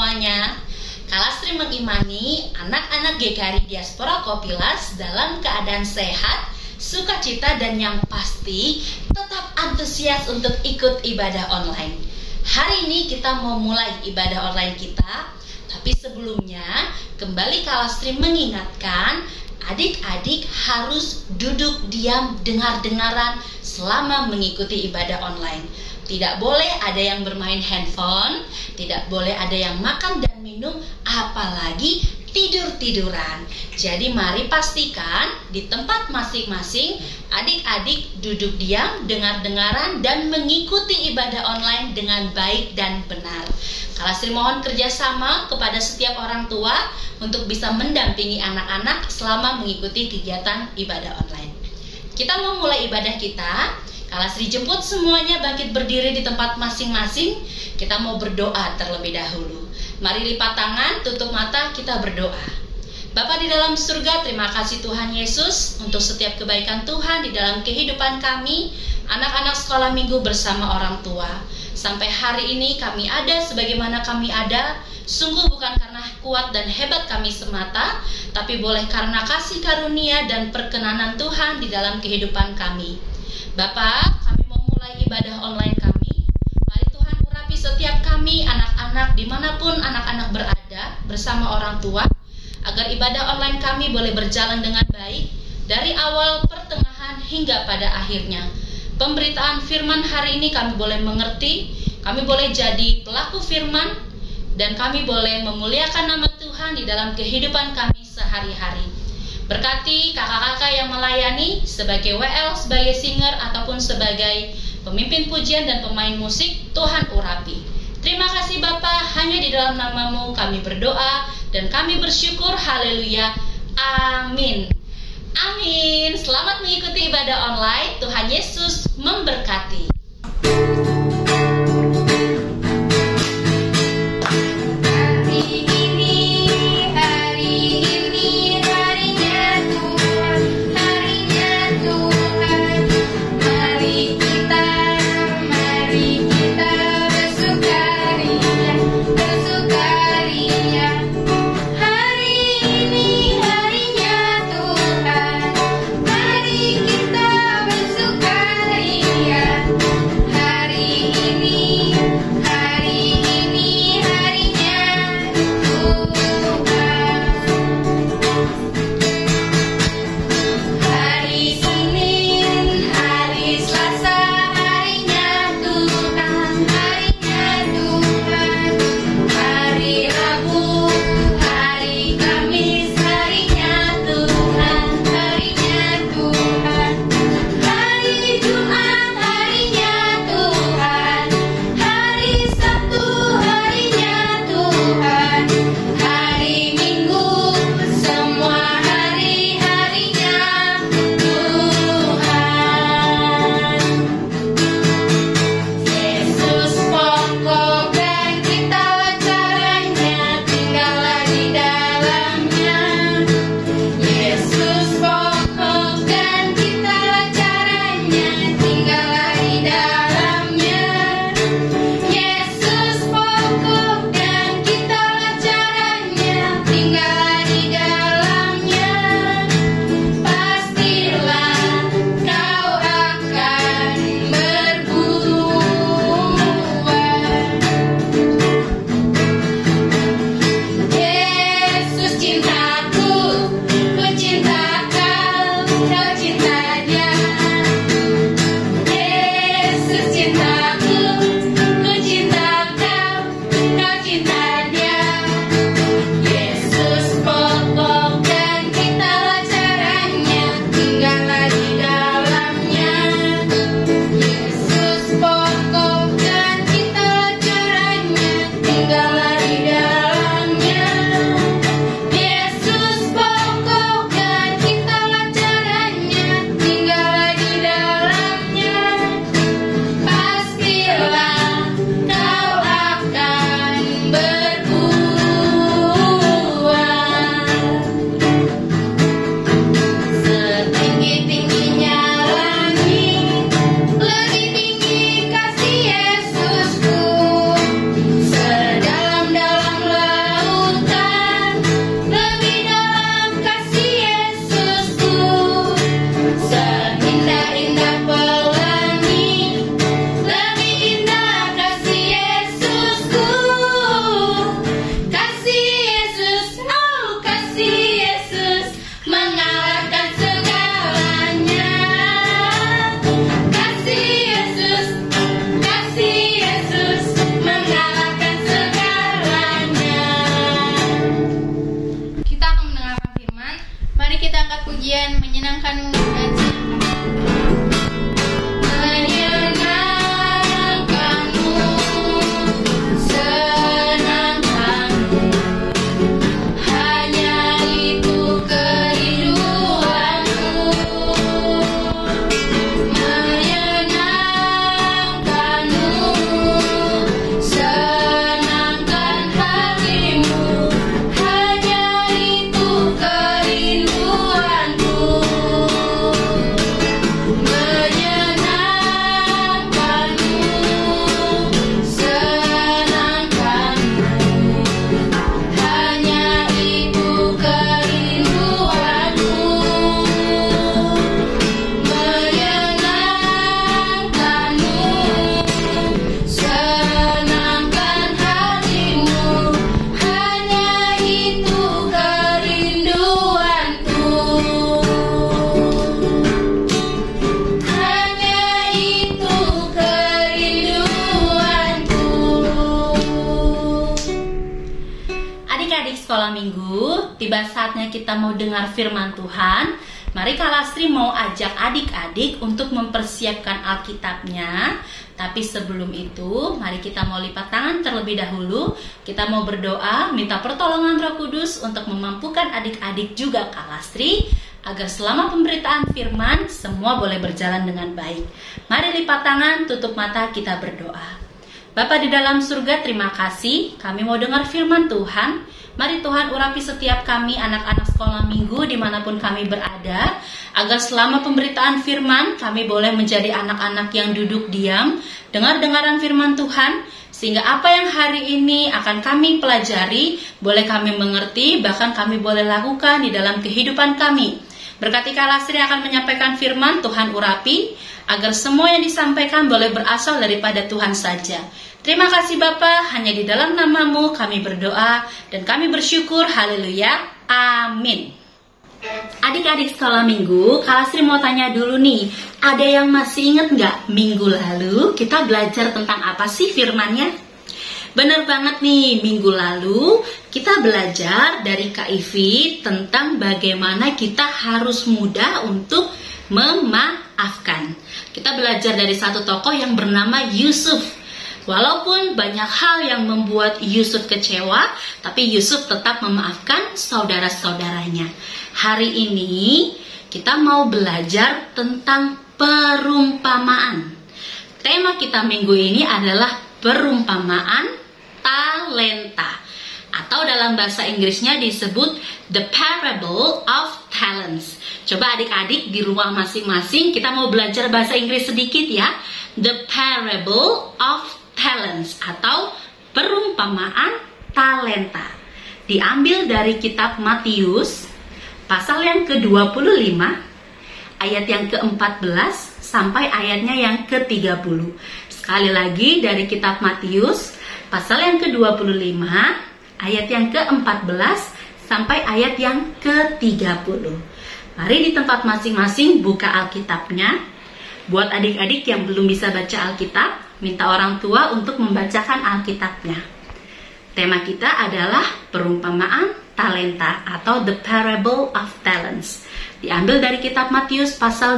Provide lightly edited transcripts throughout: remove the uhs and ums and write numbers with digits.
semuanya. Kalastri mengimani anak-anak GKRI Diaspora Kopilas dalam keadaan sehat, sukacita, dan yang pasti tetap antusias untuk ikut ibadah online. Hari ini kita mau mulai ibadah online kita, tapi sebelumnya kembali Kalastri mengingatkan adik-adik harus duduk diam dengar-dengaran selama mengikuti ibadah online. Tidak boleh ada yang bermain handphone, tidak boleh ada yang makan dan minum, apalagi tidur-tiduran. Jadi mari pastikan di tempat masing-masing adik-adik duduk diam, dengar-dengaran, dan mengikuti ibadah online dengan baik dan benar. Kalastri mohon kerjasama kepada setiap orang tua untuk bisa mendampingi anak-anak selama mengikuti kegiatan ibadah online. Kita mau mulai ibadah kita. Kalastri jemput semuanya bangkit berdiri di tempat masing-masing. Kita mau berdoa terlebih dahulu. Mari lipat tangan, tutup mata, kita berdoa. Bapa di dalam surga, terima kasih Tuhan Yesus untuk setiap kebaikan Tuhan di dalam kehidupan kami, anak-anak sekolah minggu bersama orang tua. Sampai hari ini kami ada sebagaimana kami ada, sungguh bukan karena kuat dan hebat kami semata, tapi boleh karena kasih karunia dan perkenanan Tuhan di dalam kehidupan kami. Bapak, kami mau mulai ibadah online kami. Mari Tuhan urapi setiap kami, anak-anak, dimanapun anak-anak berada, bersama orang tua, agar ibadah online kami boleh berjalan dengan baik, dari awal, pertengahan, hingga pada akhirnya. Pemberitaan firman hari ini kami boleh mengerti, kami boleh jadi pelaku firman, dan kami boleh memuliakan nama Tuhan di dalam kehidupan kami sehari-hari. Berkati kakak-kakak yang melayani sebagai WL, sebagai singer, ataupun sebagai pemimpin pujian dan pemain musik, Tuhan urapi. Terima kasih Bapa, hanya di dalam nama-Mu kami berdoa dan kami bersyukur, haleluya, amin. Amin. Selamat mengikuti ibadah online, Tuhan Yesus memberkati. Hari Adik-adik sekolah minggu, tiba saatnya kita mau dengar firman Tuhan. Mari Kak Lastri mau ajak adik-adik untuk mempersiapkan Alkitabnya. Tapi sebelum itu, mari kita mau lipat tangan terlebih dahulu. Kita mau berdoa, minta pertolongan Roh Kudus untuk memampukan adik-adik juga Kak Lastri, agar selama pemberitaan firman, semua boleh berjalan dengan baik. Mari lipat tangan, tutup mata, kita berdoa. Bapa di dalam surga, terima kasih. Kami mau dengar firman Tuhan. Mari Tuhan urapi setiap kami anak-anak sekolah minggu dimanapun kami berada, agar selama pemberitaan firman kami boleh menjadi anak-anak yang duduk diam, dengar-dengaran firman Tuhan, sehingga apa yang hari ini akan kami pelajari boleh kami mengerti, bahkan kami boleh lakukan di dalam kehidupan kami. Berkati Kak Lastri akan menyampaikan firman, Tuhan urapi, agar semua yang disampaikan boleh berasal daripada Tuhan saja. Terima kasih Bapa, hanya di dalam nama-Mu kami berdoa dan kami bersyukur, haleluya, amin. Adik-adik sekolah minggu, Kak Lastri mau tanya dulu nih, ada yang masih ingat nggak minggu lalu kita belajar tentang apa sih firmannya? Benar banget nih, minggu lalu kita belajar dari Kak Ivi tentang bagaimana kita harus mudah untuk memaafkan. Kita belajar dari satu tokoh yang bernama Yusuf. Walaupun banyak hal yang membuat Yusuf kecewa, tapi Yusuf tetap memaafkan saudara-saudaranya. Hari ini kita mau belajar tentang perumpamaan. Tema kita minggu ini adalah perumpamaan talenta, atau dalam bahasa Inggrisnya disebut The Parable of Talents. Coba adik-adik di rumah masing-masing kita mau belajar bahasa Inggris sedikit ya. The Parable of Talents atau perumpamaan talenta. Diambil dari kitab Matius pasal yang ke-25 ayat yang ke-14 sampai ayatnya yang ke-30. Sekali lagi dari kitab Matius pasal yang ke-25 ayat yang ke-14 sampai ayat yang ke-30. Mari di tempat masing-masing buka Alkitabnya. Buat adik-adik yang belum bisa baca Alkitab, minta orang tua untuk membacakan Alkitabnya. Tema kita adalah perumpamaan talenta atau The Parable of Talents. Diambil dari kitab Matius pasal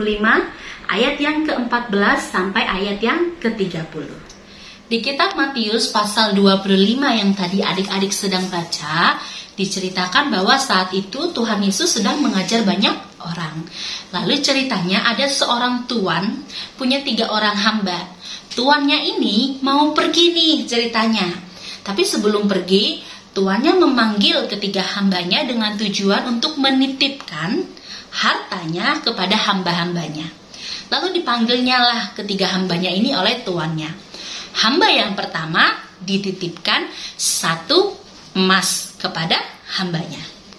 25 ayat yang ke-14 sampai ayat yang ke-30. Di kitab Matius pasal 25 yang tadi adik-adik sedang baca, diceritakan bahwa saat itu Tuhan Yesus sedang mengajar banyak orang. Lalu ceritanya ada seorang tuan punya 3 orang hamba. Tuannya ini mau pergi nih ceritanya. Tapi sebelum pergi, tuannya memanggil ketiga hambanya dengan tujuan untuk menitipkan hartanya kepada hamba-hambanya. Lalu dipanggilnya lah ketiga hambanya ini oleh tuannya. Hamba yang pertama dititipkan 1 emas kepada hambanya.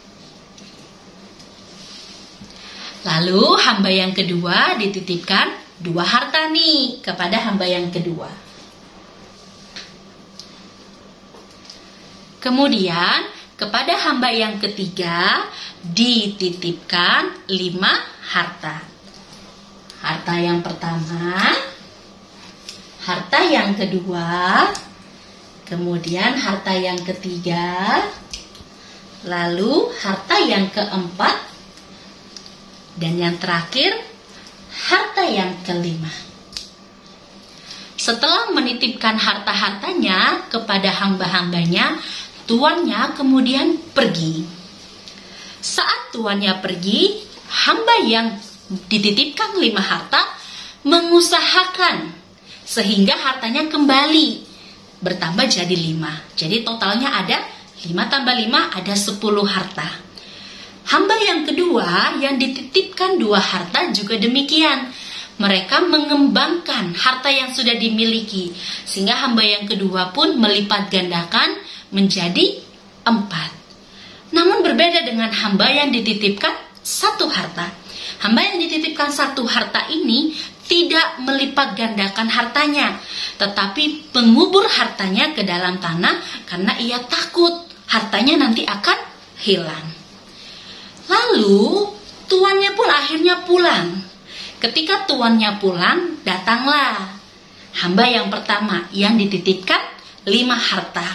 Lalu hamba yang kedua dititipkan 2 harta nih kepada hamba yang kedua. Kemudian kepada hamba yang ketiga dititipkan 5 harta. Harta yang pertama, harta yang kedua, kemudian harta yang ketiga, lalu harta yang keempat, dan yang terakhir harta yang kelima. Setelah menitipkan harta-hartanya kepada hamba-hambanya, tuannya kemudian pergi. Saat tuannya pergi, hamba yang dititipkan 5 harta mengusahakan sehingga hartanya kembali bertambah jadi 5. Jadi totalnya ada 5 tambah 5 ada 10 harta. Hamba yang kedua yang dititipkan 2 harta juga demikian. Mereka mengembangkan harta yang sudah dimiliki, sehingga hamba yang kedua pun melipat gandakan menjadi 4. Namun berbeda dengan hamba yang dititipkan 1 harta. Hamba yang dititipkan 1 harta ini tidak melipat gandakan hartanya, tetapi mengubur hartanya ke dalam tanah karena ia takut hartanya nanti akan hilang. Lalu tuannya pun akhirnya pulang. Ketika tuannya pulang, datanglah hamba yang pertama yang dititipkan 5 harta.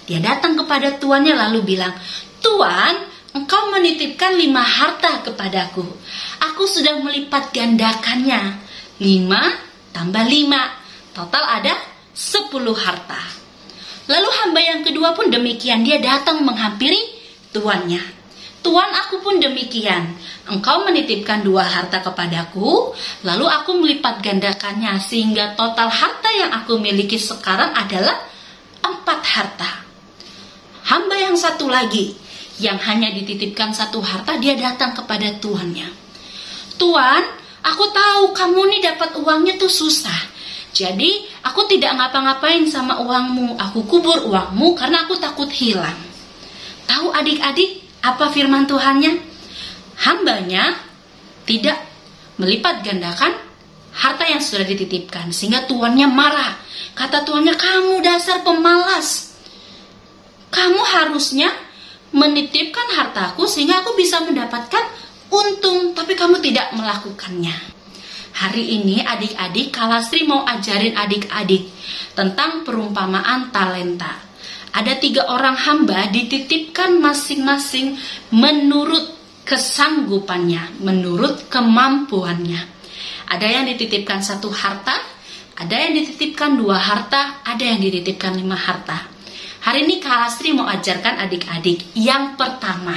Dia datang kepada tuannya lalu bilang, "Tuan, engkau menitipkan 5 harta kepadaku. Aku sudah melipat gandakannya. 5 tambah 5. Total ada 10 harta." Lalu hamba yang kedua pun demikian. Dia datang menghampiri tuannya. "Tuan, aku pun demikian. Engkau menitipkan 2 harta kepadaku, lalu aku melipat gandakannya sehingga total harta yang aku miliki sekarang adalah 4 harta." Hamba yang satu lagi yang hanya dititipkan 1 harta, dia datang kepada tuannya. "Tuan, aku tahu kamu nih dapat uangnya tuh susah. Jadi aku tidak ngapa-ngapain sama uangmu. Aku kubur uangmu karena aku takut hilang." Tahu adik-adik apa firman Tuhannya? Hambanya tidak melipat gandakan harta yang sudah dititipkan, sehingga tuannya marah. Kata tuannya, "Kamu dasar pemalas. Kamu harusnya menitipkan hartaku sehingga aku bisa mendapatkan untung, tapi kamu tidak melakukannya." Hari ini adik-adik, Kalastri mau ajarin adik-adik tentang perumpamaan talenta. Ada 3 orang hamba dititipkan masing-masing menurut kesanggupannya, menurut kemampuannya. Ada yang dititipkan 1 harta, ada yang dititipkan 2 harta, ada yang dititipkan 5 harta. Hari ini Kalastri mau ajarkan adik-adik. Yang pertama,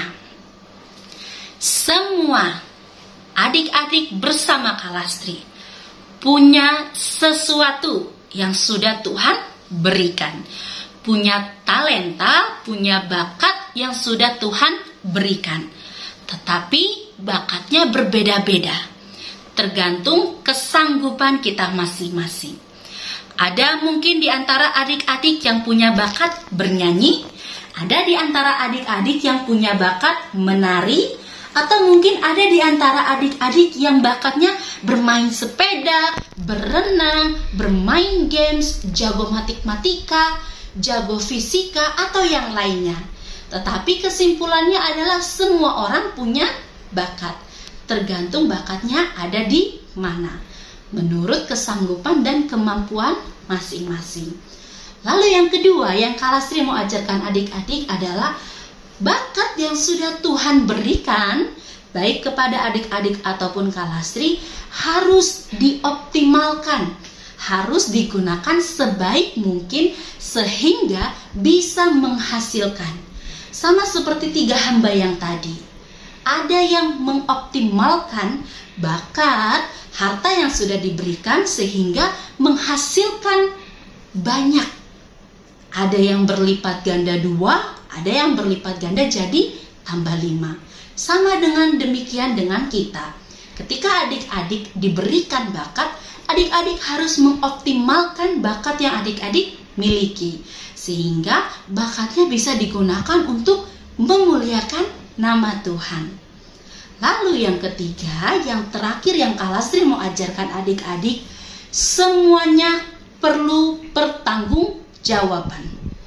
semua adik-adik bersama Kalastri punya sesuatu yang sudah Tuhan berikan. Punya talenta, punya bakat yang sudah Tuhan berikan. Tetapi bakatnya berbeda-beda, tergantung kesanggupan kita masing-masing. Ada mungkin di antara adik-adik yang punya bakat bernyanyi, ada di antara adik-adik yang punya bakat menari, atau mungkin ada di antara adik-adik yang bakatnya bermain sepeda, berenang, bermain games, jago matematika, jago fisika, atau yang lainnya. Tetapi kesimpulannya adalah semua orang punya bakat. Tergantung bakatnya ada di mana, menurut kesanggupan dan kemampuan masing-masing. Lalu yang kedua yang Kalastri mau ajarkan adik-adik adalah bakat yang sudah Tuhan berikan, baik kepada adik-adik ataupun Kalastri, harus dioptimalkan, harus digunakan sebaik mungkin sehingga bisa menghasilkan. Sama seperti 3 hamba yang tadi. Ada yang mengoptimalkan bakat, harta yang sudah diberikan sehingga menghasilkan banyak. Ada yang berlipat ganda 2, ada yang berlipat ganda jadi tambah 5. Sama dengan demikian dengan kita. Ketika adik-adik diberikan bakat, adik-adik harus mengoptimalkan bakat yang adik-adik miliki, sehingga bakatnya bisa digunakan untuk memuliakan nama Tuhan. Lalu yang ketiga, yang terakhir yang Kalastri mau ajarkan adik-adik, semuanya perlu pertanggungjawaban.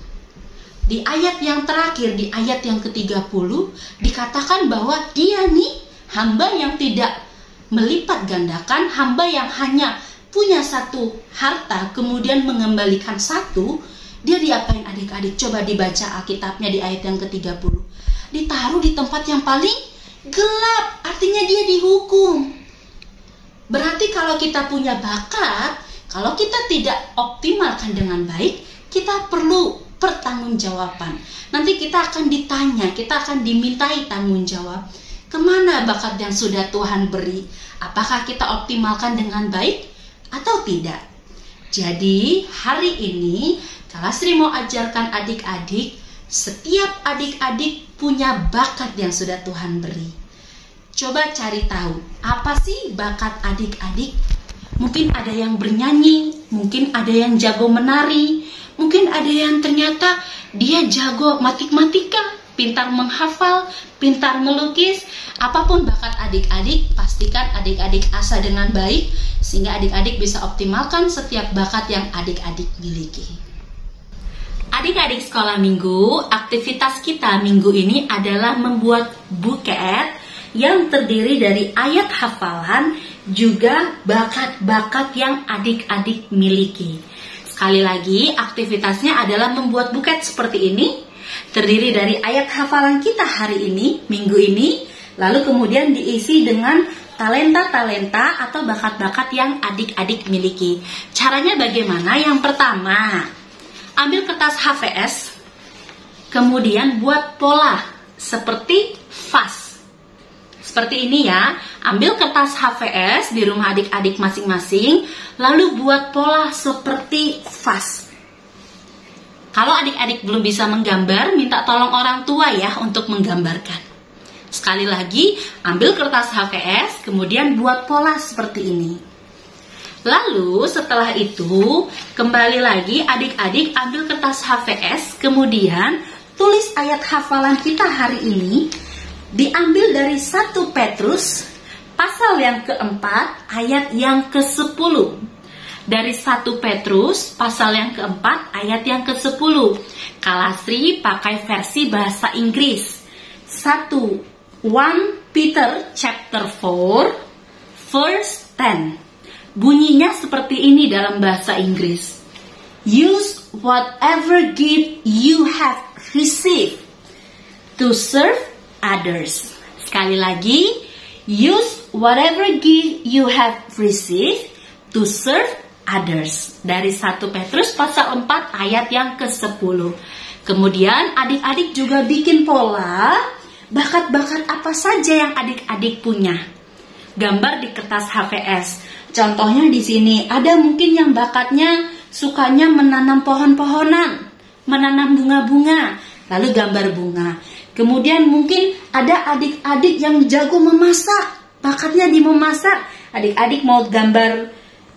Di ayat yang terakhir, di ayat yang ke-30, dikatakan bahwa dia nih hamba yang tidak melipat gandakan, hamba yang hanya punya 1 harta kemudian mengembalikan 1, dia diapain adik-adik? Coba dibaca Alkitabnya di ayat yang ke-30. Ditaruh di tempat yang paling gelap, artinya dia dihukum. Berarti kalau kita punya bakat, kalau kita tidak optimalkan dengan baik, kita perlu pertanggungjawaban. Nanti kita akan ditanya, kita akan dimintai tanggung jawab. Kemana bakat yang sudah Tuhan beri? Apakah kita optimalkan dengan baik atau tidak? Jadi hari ini Kalastri mau ajarkan adik-adik, setiap adik-adik punya bakat yang sudah Tuhan beri. Coba cari tahu, apa sih bakat adik-adik? Mungkin ada yang bernyanyi, mungkin ada yang jago menari, mungkin ada yang ternyata dia jago matematika, pintar menghafal, pintar melukis. Apapun bakat adik-adik, pastikan adik-adik asah dengan baik, sehingga adik-adik bisa optimalkan setiap bakat yang adik-adik miliki. Adik-adik sekolah minggu, aktivitas kita minggu ini adalah membuat buket yang terdiri dari ayat hafalan, juga bakat-bakat yang adik-adik miliki. Sekali lagi, aktivitasnya adalah membuat buket seperti ini, terdiri dari ayat hafalan kita hari ini, minggu ini, lalu kemudian diisi dengan talenta-talenta atau bakat-bakat yang adik-adik miliki. Caranya bagaimana? Yang pertama, ambil kertas HVS, kemudian buat pola seperti vas. Seperti ini ya, ambil kertas HVS di rumah adik-adik masing-masing, lalu buat pola seperti vas. Kalau adik-adik belum bisa menggambar, minta tolong orang tua ya untuk menggambarkan. Sekali lagi, ambil kertas HVS, kemudian buat pola seperti ini. Lalu setelah itu, kembali lagi adik-adik ambil kertas HVS, kemudian tulis ayat hafalan kita hari ini, diambil dari 1 Petrus pasal yang keempat ayat yang ke-10. Dari 1 Petrus pasal yang keempat ayat yang ke-10. Kalasri pakai versi bahasa Inggris. 1 Peter chapter 4 verse 10. Bunyinya seperti ini dalam bahasa Inggris. Use whatever gift you have received to serve others. Sekali lagi, use whatever gift you have received to serve others. Dari 1 Petrus pasal 4 ayat yang ke-10. Kemudian adik-adik juga bikin pola bakat-bakat apa saja yang adik-adik punya. Gambar di kertas HVS. Contohnya di sini ada mungkin yang bakatnya sukanya menanam pohon-pohonan, menanam bunga-bunga, lalu gambar bunga. Kemudian mungkin ada adik-adik yang jago memasak, bakatnya di memasak. Adik-adik mau gambar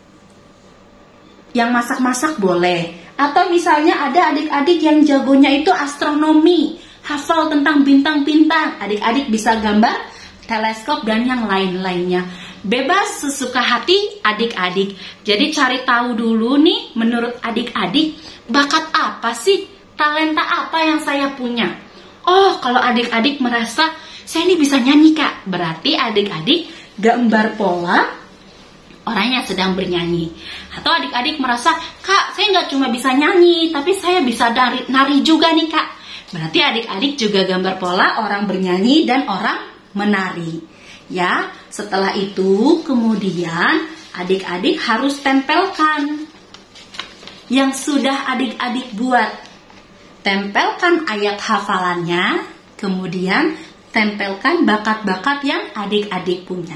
yang masak-masak boleh. Atau misalnya ada adik-adik yang jagonya itu astronomi, hafal tentang bintang-bintang. Adik-adik bisa gambar teleskop dan yang lain-lainnya. Bebas sesuka hati adik-adik. Jadi cari tahu dulu nih, menurut adik-adik, bakat apa sih? Talenta apa yang saya punya? Oh, kalau adik-adik merasa saya ini bisa nyanyi kak, berarti adik-adik gambar pola orang yang sedang bernyanyi. Atau adik-adik merasa, kak saya nggak cuma bisa nyanyi, tapi saya bisa nari juga nih kak. Berarti adik-adik juga gambar pola orang bernyanyi dan orang menari. Ya, setelah itu kemudian adik-adik harus tempelkan yang sudah adik-adik buat. Tempelkan ayat hafalannya, kemudian tempelkan bakat-bakat yang adik-adik punya.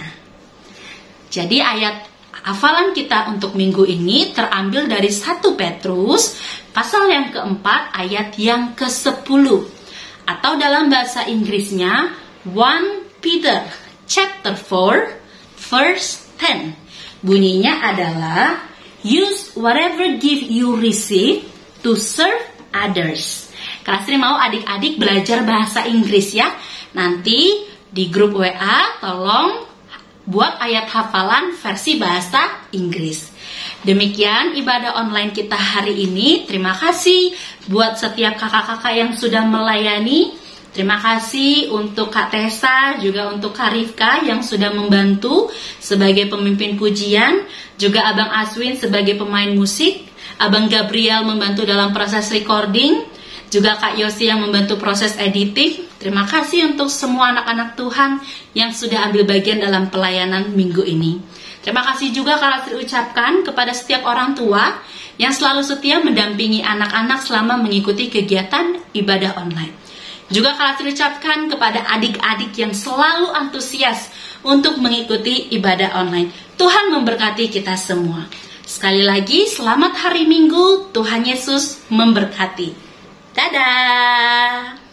Jadi ayat hafalan kita untuk minggu ini terambil dari 1 Petrus pasal yang keempat ayat yang ke-10. Atau dalam bahasa Inggrisnya 1 Peter chapter 4 verse 10. Bunyinya adalah use whatever gift you receive to serve others. Kalasri mau adik-adik belajar bahasa Inggris ya. Nanti di grup WA tolong buat ayat hafalan versi bahasa Inggris. Demikian ibadah online kita hari ini. Terima kasih buat setiap kakak-kakak yang sudah melayani. Terima kasih untuk Kak Tessa, juga untuk Kak Rifka yang sudah membantu sebagai pemimpin pujian, juga Abang Aswin sebagai pemain musik, Abang Gabriel membantu dalam proses recording, juga Kak Yosi yang membantu proses editing. Terima kasih untuk semua anak-anak Tuhan yang sudah ambil bagian dalam pelayanan minggu ini. Terima kasih juga Kalasri ucapkan kepada setiap orang tua yang selalu setia mendampingi anak-anak selama mengikuti kegiatan ibadah online. Juga Kalasri ucapkan kepada adik-adik yang selalu antusias untuk mengikuti ibadah online. Tuhan memberkati kita semua. Sekali lagi, selamat hari Minggu. Tuhan Yesus memberkati. Dadah!